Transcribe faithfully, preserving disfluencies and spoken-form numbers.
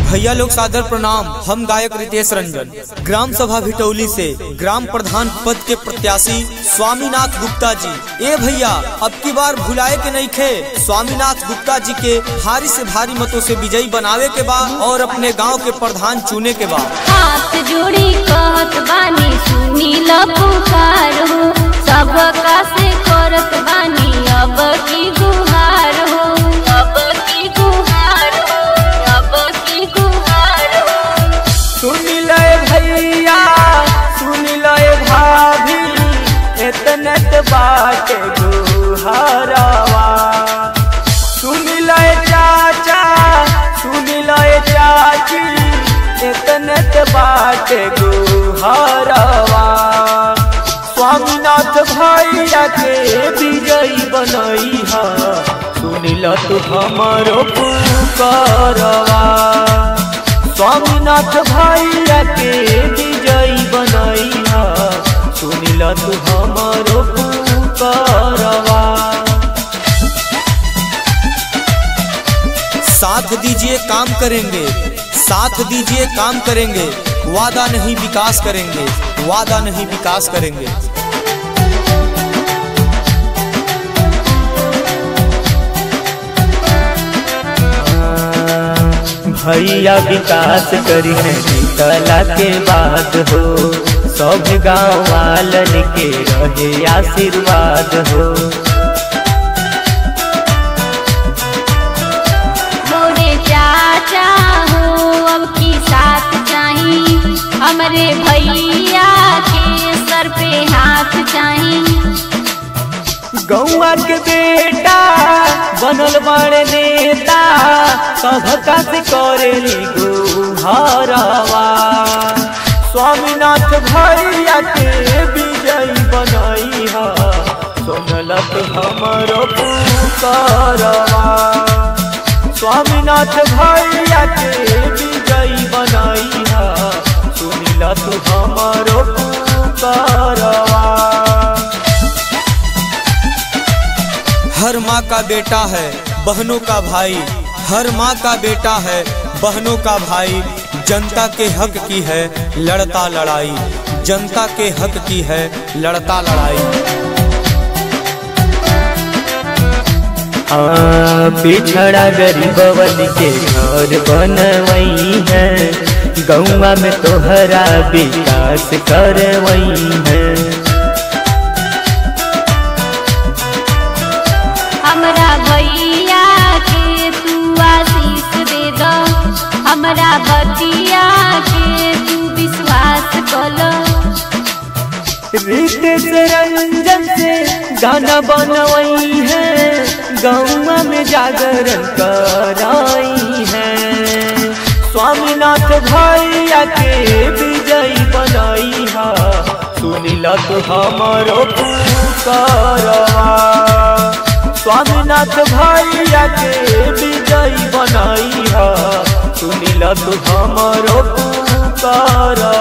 भैया लोग सादर प्रणाम। हम गायक रितेश रंजन ग्राम सभा भिटौली से ग्राम प्रधान पद के प्रत्याशी स्वामीनाथ गुप्ता जी। ए भैया अब की बार भुलाए के नहीं खे, स्वामीनाथ गुप्ता जी के भारी से भारी मतों से विजयी बनावे के बाद और अपने गांव के प्रधान चुने के बाद हाथ जोड़ी कहत बानी सुनी ल पुकार हो, सबका से करत बानी अब की गुहार हो, अब की गुहार हो, अब की गुहार हो। सुनी ले भैया सुनी ले भाभी इतने बात गुहारवा, सुनी ले चाचा सुनी ले चाची इतने बात गुहारवा। स्वामीनाथ भैया के विजयी बनई हा, सुनिल तू हमारो पुकारवा। स्वामीनाथ भैया के विजयी बनई हा, सुनिल तू हमारो पुकारवा। साथ दीजिए काम करेंगे, साथ दीजिए काम करेंगे, वादा नहीं विकास करेंगे, वादा नहीं विकास करेंगे। भैया विकास करी है निकला के बाद हो, सब गाँव वालन के रहे आशीर्वाद हो। मोरे चाचा हो अब की साथ चाहिए, हमारे भैया के सर पे हाथ चाहिए। गौआ के बेटा बनल बड़े नेता, सबका से करेली गुहारवा। स्वामीनाथ भैया के विजयी बनई हा, सुनलत हमारो पुकारवा। स्वामीनाथ भैया के विजयी बनई हा, सुनिलत हमारो पुकारवा। हर माँ का बेटा है बहनों का भाई, हर माँ का बेटा है बहनों का भाई, जनता के हक की है लड़ता लड़ाई, जनता के हक की है लड़ता लड़ाई। हाँ पिछड़ा गरीबवन के घर बनवई है, गौवा में तोहरा विकास करवई है। हमरा भैया के तू आशीष दे दो, हमरा बतिया के तू विश्वास कलो। रितेश रंजन से गाना बनवई है, गौवा में जागरण कराई है। स्वामीनाथ भैया के विजयी बनई हा, सुनिल तू हमारो पुकारवा। स्वामीनाथ भैया के विजयी बनई हा, सुनिल तू हमारो पुकारवा।